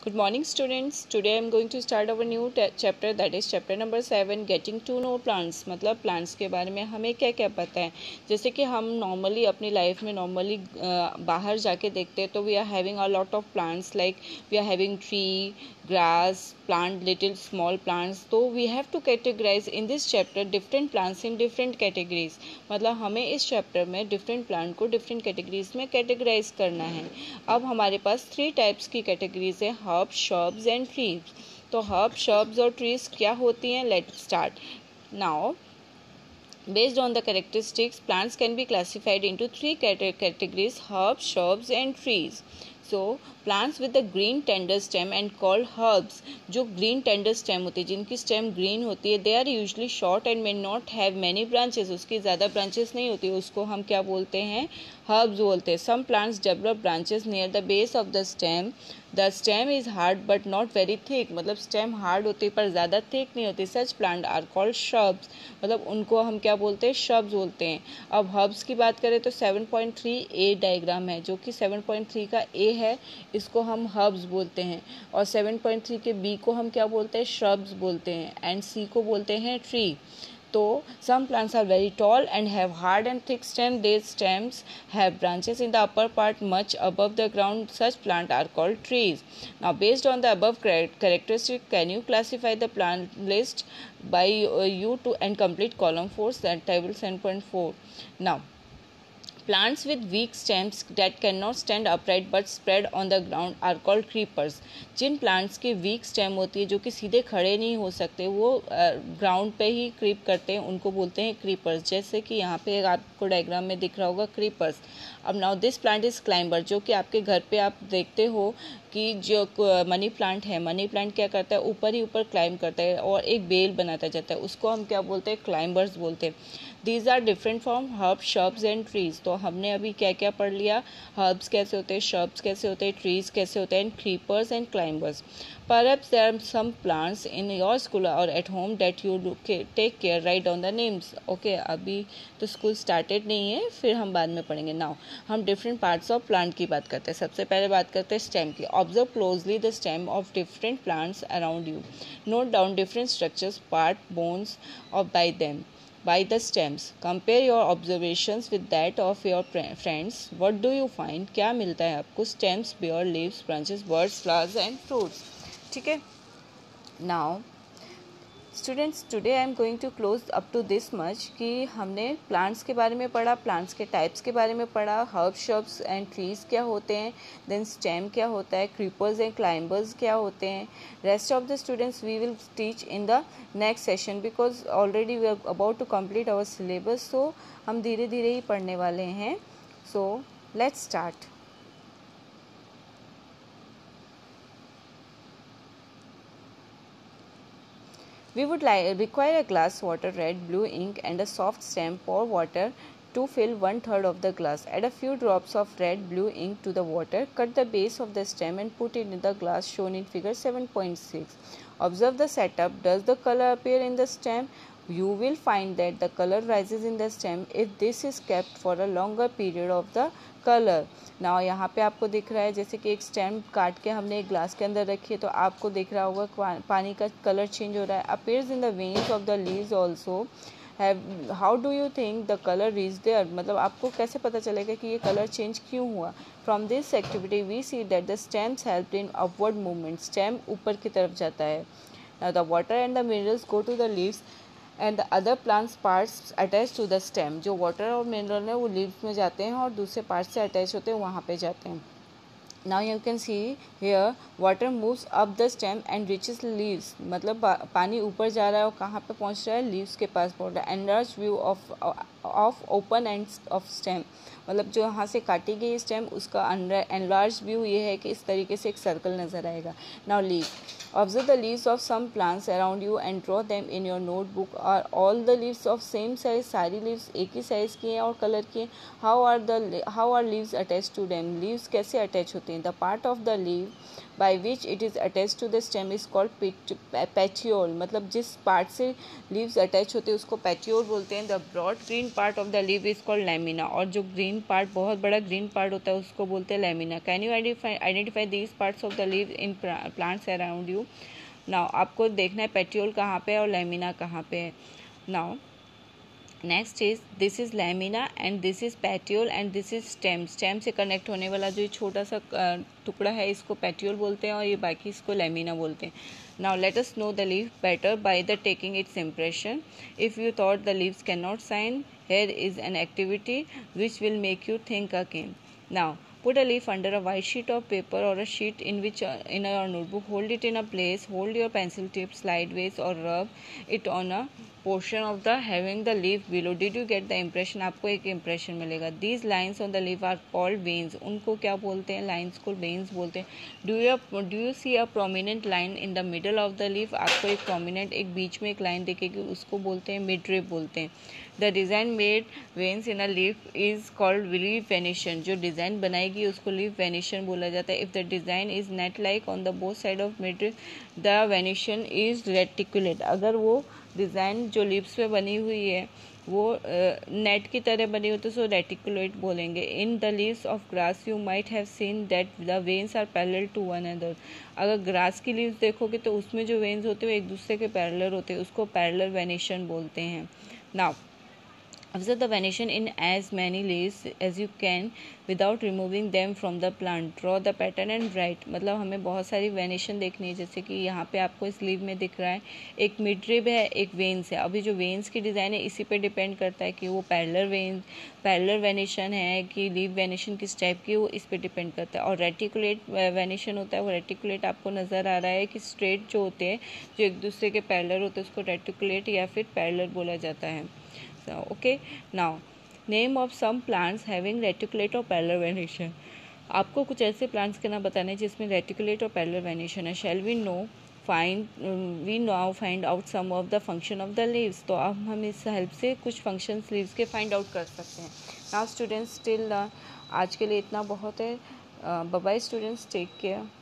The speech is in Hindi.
Good morning, students. Today I am going to start our new chapter, that is chapter number 7, getting to know plants. मतलब plants के बारे में हमें क्या क्या पता है. जैसे कि हम नॉर्मली अपनी लाइफ में नॉर्मली बाहर जाके देखते हैं तो we are having a lot of plants, like we are having tree, grass, plant, little small plants. तो we have to categorize in this chapter different plants in different categories. मतलब हमें इस चैप्टर में डिफरेंट प्लांट को डिफरेंट कैटेगरीज में कैटेगराइज करना है. अब हमारे पास 3 टाइप्स की कैटेगरीज है, हर्ब, श्रब्स एंड ट्रीज. तो हर्ब, श्रब्स और ट्रीज क्या होती हैं? Let's start now. Based on the characteristics, plants can be classified into 3 categories: herbs, shrubs and trees. So, plants with the green tender stem and called herbs. जो green tender stem होती है, जिनकी stem green होती है, they are usually short and may not have many branches. उसकी ज़्यादा branches नहीं होती, उसको हम क्या बोलते हैं? Herbs बोलते हैं. Some plants develop branches near the base of the stem. The stem is hard but not very thick. मतलब stem hard होती है पर ज़्यादा thick नहीं होती. Such plant are called shrubs. मतलब उनको हम क्या बोलते हैं? shrubs बोलते हैं. अब herbs की बात करें तो 7.3 A डायग्राम है, जो कि 7.3 का A है, इसको हम herbs बोलते हैं. और 7.3 के B को हम क्या बोलते हैं? shrubs बोलते हैं. एंड C को बोलते हैं tree. तो some plants are very tall and have hard and thick stem. Their stems have branches in the upper part much above the ground. Such plants are called trees. Now, based on the above characteristic, can you classify the plant list by you to and complete column 4, that table 7.4. Now, plants with weak stems that cannot stand upright but spread on the ground are called creepers. Jin plants की weak stem होती है, जो कि सीधे खड़े नहीं हो सकते, वो ग्राउंड पे ही क्रीप करते हैं, उनको बोलते हैं क्रीपर्स. जैसे कि यहाँ पे आपको डायग्राम में दिख रहा होगा क्रीपर्स. अब now this plant is climber, जो कि आपके घर पे आप देखते हो कि जो मनी प्लांट है, मनी प्लांट क्या करता है? ऊपर ही ऊपर क्लाइंब करता है और एक बेल बनाता जाता है, उसको हम क्या बोलते हैं? क्लाइंबर्स बोलते हैं. These are different from herbs, shrubs and trees. तो हमने अभी क्या क्या पढ़ लिया? हर्ब्स कैसे होते हैं, श्रब्स कैसे होते हैं, ट्रीज कैसे होते हैं, and creepers and climbers. Perhaps there are some plants in your school or at home that you take care, write down the names. Okay, अभी तो स्कूल स्टार्टेड नहीं है, फिर हम बाद में पढ़ेंगे. नाउ हम डिफरेंट पार्ट्स ऑफ प्लांट की बात करते हैं. सबसे पहले बात करते हैं स्टेम की. Observe closely the stem of different plants around you. Note down different structures, part, bones और by them by the stems. Compare your observations with that of your friends. What do you find? क्या मिलता है आपको? Stems, bare leaves, branches, buds, flowers and fruits. ठीक है. Now, students, today I am going to close up to this much कि हमने प्लांट्स के बारे में पढ़ा, प्लांट्स के टाइप्स के बारे में पढ़ा, हर्ब, श्रब्स एंड ट्रीज क्या होते हैं, देन स्टेम क्या होता है, क्रीपर्स एंड क्लाइंबर्स क्या होते हैं. Rest of the students we will teach in the next session, because already we are about to complete our syllabus. So हम धीरे धीरे ही पढ़ने वाले हैं. So let's start. We would require a glass, water, red, blue ink and a soft stem. Pour water to fill 1/3 of the glass. Add a few drops of red, blue ink to the water. Cut the base of the stem and put it in the glass shown in figure 7.6. Observe the setup. Does the color appear in the stem? You will find that the color rises in the stem if this is kept for a longer period of the colour. ना यहाँ पे आपको दिख रहा है जैसे कि एक स्टेम काट के हमने एक ग्लास के अंदर रखी है, तो आपको दिख रहा होगा पानी का कलर चेंज हो रहा है. Appears in the veins of the leaves also. How do you think the colour reach there? मतलब आपको कैसे पता चलेगा कि ये कलर चेंज क्यों हुआ? From this activity we see that the stems help in upward movement. Stem ऊपर की तरफ जाता है. Now the water and the minerals go to the leaves and the other plants parts attach to the stem. जो वाटर और मिनरल है वो लीव्स में जाते हैं और दूसरे पार्ट से अटैच होते हैं, वहाँ पे जाते हैं. Now you can see here water moves up the stem and reaches leaves. मतलब पानी ऊपर जा रहा है और कहाँ पे पहुँच रहा है? लीव्स के पास पहुँच रहा है. Enlarged view of open ends of stem. मतलब जो यहाँ से काटी गई स्टेम, उसका enlarged view ये है कि इस तरीके से एक सर्कल नज़र आएगा. Now leaf. Observe the leaves of some plants around you and draw them in your notebook. Are all the leaves of same size? सारी leaves एक ही साइज़ की हैं और कलर की हैं. How are leaves attached to them? Leaves कैसे attach होते हैं? The part of the leaf by which it is attach to the stem is called petiole, मतलब जिस पार्ट से लीव्स अटैच होते हैं उसको पेटियोल बोलते हैं। The broad green part of the leaf is called lamina, और जो ग्रीन पार्ट, बहुत बड़ा ग्रीन पार्ट होता है, उसको बोलते हैं lamina. Can you identify these parts of the leaf in plants around you? Now आपको देखना है पेटियोल कहाँ पे है और लैमिना कहाँ पे है। Now next is this is lamina and this is petiole and this is stem. Stem से कनेक्ट होने वाला जो छोटा सा टुकड़ा है इसको पेटियोल बोलते हैं और ये बाकी इसको लैमिना बोलते हैं। Now let us know the leaf better by the taking its impression. If you thought the leaves can not sign, here is an activity which will make you think again. Now put a leaf under a white sheet of paper or a sheet in which in a notebook. Hold it in a place. Hold your pencil tip sideways or rub it on a portion of the having the leaf below. Did you get the impression? आपको एक impression मिलेगा। These lines on the leaf are called veins. उनको क्या बोलते हैं? Lines को veins बोलते हैं। Do you see a prominent line in the middle of the leaf? आपको एक prominent, एक बीच में एक line दिखेगी, उसको बोलते हैं midrib बोलते हैं। The design made veins in a leaf is called leaf venation. जो डिज़ाइन बनाएगी उसको leaf venation बोला जाता है। If the design is net-like on the both side of midrib, the venation is reticulate. अगर वो डिज़ाइन जो लीव्स पे बनी हुई है वो नेट की तरह बनी होती है, सो रेटिकुलेट बोलेंगे। In the leaves of grass you might have seen that the veins are parallel to one another. अगर ग्रास की लीव्स देखोगे तो उसमें जो वेन्स होते हैं वो एक दूसरे के पैरेलल होते हैं, उसको पैरेलल वेनेशन बोलते हैं। Now observe the venation in as many leaves as you can without removing them from the plant. Draw the pattern and write. मतलब हमें बहुत सारी वेनेशन देखनी है, जैसे कि यहाँ पे आपको इस लीव में दिख रहा है एक मिडरिब है, एक वेन्स है। अभी जो वेन्स की डिज़ाइन है इसी पे डिपेंड करता है कि वो पैरेलल वेनेशन है कि लीव वेनेशन किस टाइप की, वो इस पे डिपेंड करता है। और रेटिकुलेट वेनेशन होता है, वो रेटिकुलेट आपको नज़र आ रहा है कि स्ट्रेट जो होते हैं जो एक दूसरे के पैरेलल होते हैं उसको रेटिकुलेट या फिर पैरेलल बोला जाता है। So, okay, now name of some plants having reticulate or parallel venation. आपको कुछ ऐसे प्लांट्स के नाम बताने जिसमें रेटिकुलेट और पैरेलल वेनेशन है। Shall we now find out some of the function of the leaves. तो अब हम इस हेल्प से कुछ फंक्शंस लीव्स के फाइंड आउट कर सकते हैं। नाउ स्टूडेंट्स, टिल आज के लिए इतना बहुत है। Bye bye students, take care.